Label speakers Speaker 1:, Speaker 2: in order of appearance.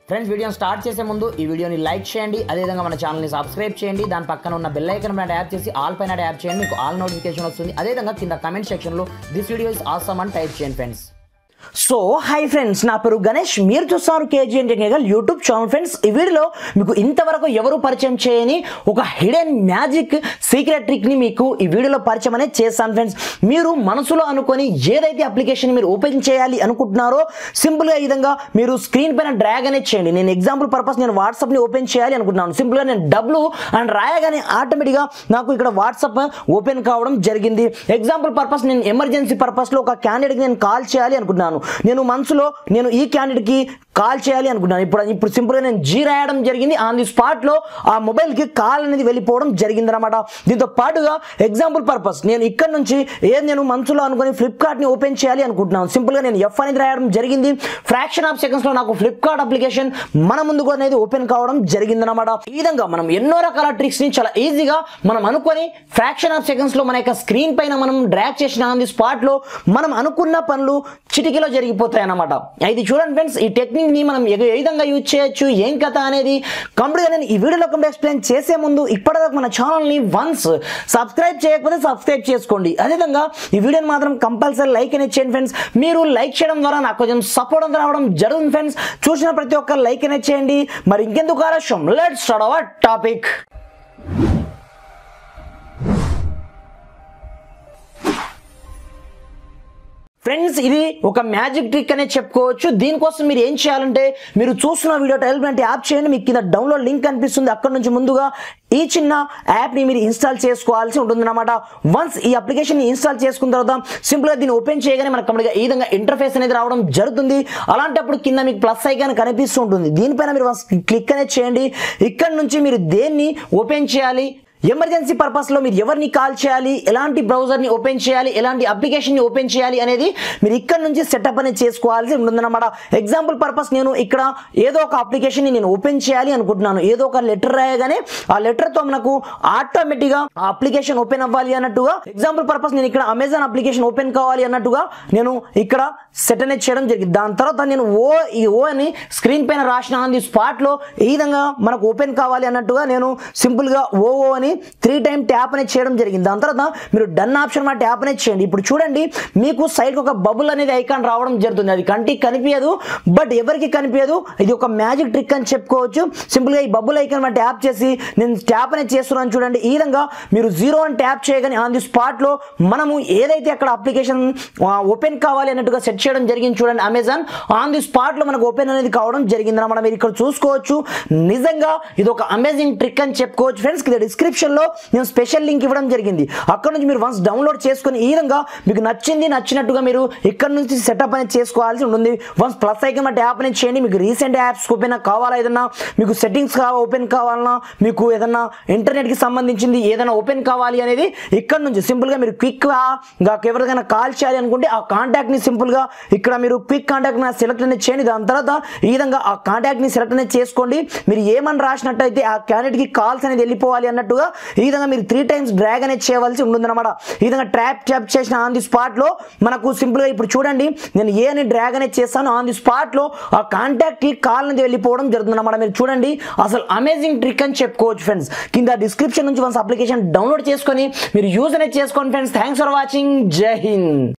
Speaker 1: Friends వీడియోని start చేసే ముందు ఈ వీడియోని లైక్ చేయండి, అదేవిధంగా మన ఛానల్ని సబ్స్క్రైబ్ చేయండి, దాని పక్కన ఉన్న బెల్ ఐకాన్ పైన ట్యాప్ చేసి ఆల్ పైన ట్యాప్ చేయండి, మీకు ఆల్ నోటిఫికేషన్ వస్తుంది. అదేవిధంగా కింద కమెంట్ సెక్షన్లో దిస్ వీడియో ఇస్ ఆసమ్ అని టైప్ చేయండి ఫ్రెండ్స్.
Speaker 2: సో హాయ్ ఫ్రెండ్స్, నా పేరు గణేష్, మీరు చూస్తారు KGN technical YouTube channel. Friends ఈ వీడియోలో మీకు ఇంతవరకు ఎవరు పరిచయం చేయని ఒక హిడెన్ మ్యాజిక్ సీక్రెట్ ట్రిక్ని మీకు ఈ వీడియోలో పరిచయం అనేది చేస్తాను ఫ్రెండ్స్. మీరు మనసులో అనుకొని ఏదైతే అప్లికేషన్ మీరు ఓపెన్ చేయాలి అనుకుంటున్నారో సింపుల్గా ఈ విధంగా మీరు స్క్రీన్ పైన డ్రాగ్ అనేది చేయండి. నేను ఎగ్జాంపుల్ పర్పస్ నేను వాట్సాప్ని ఓపెన్ చేయాలి అనుకుంటున్నాను. సింపుల్గా నేను డబ్ల్యూ అండ్ రాయగానే ఆటోమేటిక్గా నాకు ఇక్కడ వాట్సాప్ ఓపెన్ కావడం జరిగింది. ఎగ్జాంపుల్ పర్పస్ నేను ఎమర్జెన్సీ పర్పస్లో ఒక క్యాండిడేట్కి నేను కాల్ చేయాలి అనుకుంటున్నాను. నేను మనసులో నేను ఈ క్యాండిడేట్ కి కాల్ చేయాలి అనుకుంటున్నాను. ఇప్పుడు సింపుల్ గా నేను జీ రాయడం జరిగింది. ఆన్ ది స్పాట్ లో ఆ మొబైల్ కి కాల్ అనేది వెళ్ళిపోవడం జరిగింది అనమాట. దీంతో పాటుగా ఎగ్జాంపుల్ పర్పస్ నేను ఇక్కడ నుంచి నేను మనసులో అనుకుని ఫ్లిప్కార్ట్ ని ఓపెన్ చేయాలి అనుకుంటున్నాను. సింపుల్ గా నేను ఎఫ్ అనేది రాయడం జరిగింది. ఫ్రాక్షన్ ఆఫ్ సెకండ్స్ లో నాకు ఫ్లిప్కార్ట్ అప్లికేషన్ మన ముందుకు అనేది ఓపెన్ కావడం జరిగింది అనమాట. ఈ విధంగా మనం ఎన్నో రకాల ట్రిక్స్ ని చాలా ఈజీగా మనం అనుకొని ఫ్రాక్షన్ ఆఫ్ సెకండ్స్ లో మన యొక్క స్క్రీన్ పైన మనం డ్రాగ్ చేసిన ఆన్ ది స్పాట్ లో మనం అనుకున్న పనులు చిటికలో జరిగిపోతాయి అన్నమాట. ఇది చూడండి ఫ్రెండ్స్, ఈ టెక్నిక్ ని మనం ఏ విధంగా యూజ్ చేయొచ్చు, ఏం కథ అనేది కంప్లీట్గా నేను ఈ వీడియోలో ఎక్స్ప్లెయిన్ చేసే ముందు ఇప్పటివరకు మన ఛానల్ని వన్స్ సబ్స్క్రైబ్ చేయకపోతే సబ్స్క్రైబ్ చేసుకోండి. అదేవిధంగా ఈ వీడియోని మాత్రం కంపల్సరీ లైక్ అనేది చేయండి ఫ్రెండ్స్. మీరు లైక్ చేయడం ద్వారా నాకు కొంచెం సపోర్ట్ అంతా రావడం జరుగుతుంది ఫ్రెండ్స్. చూసిన ప్రతి ఒక్కరు లైక్ అనేది చేయండి. మరి ఇంకెందుకు ఆలస్యం, let's start our topic. Friends ఇది ఒక మ్యాజిక్ ట్రిక్ అనేది చెప్పుకోవచ్చు. దీనికోసం మీరు ఏం చేయాలంటే మీరు చూస్తున్న వీడియో టైల్మెంట్ యాప్ చేయండి. మీకు కింద డౌన్లోడ్ లింక్ కనిపిస్తుంది. అక్కడ నుంచి ముందుగా ఈ చిన్న యాప్ని మీరు ఇన్స్టాల్ చేసుకోవాల్సి ఉంటుంది అనమాట. వన్స్ ఈ అప్లికేషన్ ఇన్స్టాల్ చేసుకున్న తర్వాత సింపుల్గా దీన్ని ఓపెన్ చేయగానే మనకు కంప్లీట్గా ఈ విధంగా ఇంటర్ఫేస్ అనేది రావడం జరుగుతుంది. అలాంటప్పుడు కింద మీకు ప్లస్ ఐకాన్ కనిపిస్తూ ఉంటుంది. దీనిపైన మీరు క్లిక్ అనేది చేయండి. ఇక్కడ నుంచి మీరు దేన్ని ఓపెన్ చేయాలి, ఎమర్జెన్సీ పర్పస్లో మీరు ఎవరిని కాల్ చేయాలి, ఎలాంటి బ్రౌజర్ని ఓపెన్ చేయాలి, ఎలాంటి అప్లికేషన్ని ఓపెన్ చేయాలి అనేది మీరు ఇక్కడ నుంచి సెటప్ అనేది చేసుకోవాల్సి ఉంటుందన్నమాట. ఎగ్జాంపుల్ పర్పస్ నేను ఇక్కడ ఏదో ఒక అప్లికేషన్ని నేను ఓపెన్ చేయాలి అనుకుంటున్నాను. ఏదో ఒక లెటర్ రాయగానే ఆ లెటర్తో మనకు ఆటోమేటిక్గా ఆ అప్లికేషన్ ఓపెన్ అవ్వాలి అన్నట్టుగా, ఎగ్జాంపుల్ పర్పస్ నేను ఇక్కడ అమెజాన్ అప్లికేషన్ ఓపెన్ కావాలి అన్నట్టుగా నేను ఇక్కడ సెట్ అనేది చేయడం జరిగింది. దాని తర్వాత నేను ఓ అని స్క్రీన్ పైన రాసిన ఆన్ ది స్పాట్లో ఈ విధంగా మనకు ఓపెన్ కావాలి అన్నట్టుగా నేను సింపుల్గా ఓ అని 3 టైమ్ ట్యాప్ అనేది చేయడం జరిగింది. దాని తర్వాత మీరు డన్ ఆప్షన్ మా ట్యాప్ అనేది చేయండి. ఇప్పుడు చూడండి మీకు సైడ్ ఒక బబుల్ అనేది ఐకాన్ రావడం జరుగుతుంది. అది కంటికి కనిపించదు, బట్ ఎవరికి కనిపించదు. ఇది ఒక మ్యాజిక్ ట్రిక్ అని చెప్పుకోవచ్చు. సింపుల్గా ఈ బబుల్ ఐకాన్ మా ట్యాప్ చేసి నేను ట్యాప్ అనేది చేస్తున్నాను చూడండి. ఈ విధంగా మీరు 0 అని ట్యాప్ చేయగానే ఆన్ ది స్పాట్లో మనము ఏదైతే అక్కడ అప్లికేషన్ ఓపెన్ కావాలి అన్నట్టుగా సెట్ చేయడం జరిగింది చూడండి. అమెజాన్ ఆన్ ది స్పాట్లో మనకు ఓపెన్ అనేది కావడం జరిగింది అన్నమాట. మీరు ఇక్కడ చూసుకోవచ్చు. నిజంగా ఇది ఒక అమేజింగ్ ట్రిక్ అని చెప్పుకోవచ్చు ఫ్రెండ్స్. ఇది డిస్క్రిప్షన్ లో నేను స్పెషల్ లింక్ ఇవ్వడం జరిగింది. అక్కడ నుంచి మీరు వన్స్ డౌన్లోడ్ చేసుకుని ఈ విధంగా మీకు నచ్చినట్టుగా మీరు ఇక్కడ నుంచి సెటప్ అనేది చేసుకోవాల్సి ఉంటుంది. వన్స్ ప్లస్ ఐకాన్ ట్యాప్ అనేది చేయండి. మీకు రీసెంట్ యాప్స్ ఓపెన్ కావాలా, ఏదన్నా మీకు సెట్టింగ్స్ ఓపెన్ కావాలన్నా, మీకు ఏదన్నా ఇంటర్నెట్కి సంబంధించింది ఏదైనా ఓపెన్ కావాలి అనేది ఇక్కడ నుంచి సింపుల్గా మీరు క్విక్గా ఎవరికైనా కాల్ చేయాలి అనుకుంటే ఆ కాంటాక్ట్ని సింపుల్గా ఇక్కడ మీరు క్విక్ కాంటాక్ట్ సెలెక్ట్ అనేది చేయండి. దాని తర్వాత ఈ విధంగా ఆ కాంటాక్ట్ని సెలెక్ట్ అనేది చేసుకోండి. మీరు ఏమని రాసినట్టయితే ఆ క్యాండిడేట్కి కాల్స్ అనేది వెళ్ళిపోవాలి అన్నట్టుగా ఈ విధంగా మీరు 3 టైమ్స్ డ్రాగ్ అనేది చేయవలసి ఉంటుందన్నమాట. ఈ విధంగా ట్యాప్ చేసిన ఆన్ ది స్పాట్ లో మనకు సింపుల్ గా ఇప్పుడు చూడండి నేను ఏ అని డ్రాగ్ అనేది చేస్తాను. ఆన్ ది స్పాట్ లో ఆ కాంటాక్ట్ కి కాల్ అనేది వెళ్ళిపోవడం జరుగుతుంది అన్నమాట. మీరు చూడండి అసలు అమేజింగ్ ట్రిక్ అని చెప్పుకోవచ్చు ఫ్రెండ్స్. కింద డిస్క్రిప్షన్ నుంచి వన్స్ అప్లికేషన్ డౌన్లోడ్ చేసుకొని మీరు యూజ్ అనేది చేసుకోండి ఫ్రెండ్స్. Thanks for watching. జై హింద్.